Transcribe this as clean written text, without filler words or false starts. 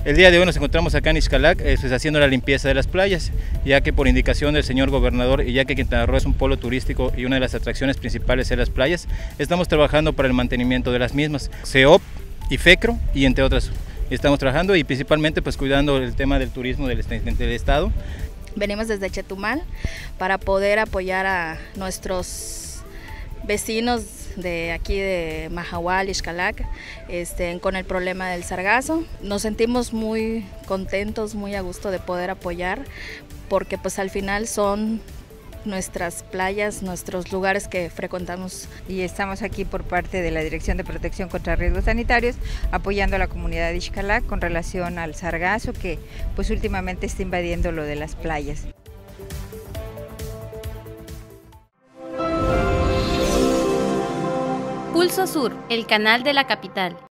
El día de hoy nos encontramos acá en Xcalac pues haciendo la limpieza de las playas, ya que por indicación del señor gobernador y ya que Quintana Roo es un polo turístico y una de las atracciones principales es las playas, estamos trabajando para el mantenimiento de las mismas, CEOP y FECRO y entre otras. Estamos trabajando y principalmente pues cuidando el tema del turismo del estado. Venimos desde Chetumal para poder apoyar a nuestros vecinos de aquí de Mahahual y Xcalac con el problema del sargazo. Nos sentimos muy contentos, muy a gusto de poder apoyar, porque pues al final son nuestras playas, nuestros lugares que frecuentamos. Y estamos aquí por parte de la Dirección de Protección contra Riesgos Sanitarios apoyando a la comunidad de Xcalac con relación al sargazo que pues últimamente está invadiendo lo de las playas. Pulso Sur, el canal de la capital.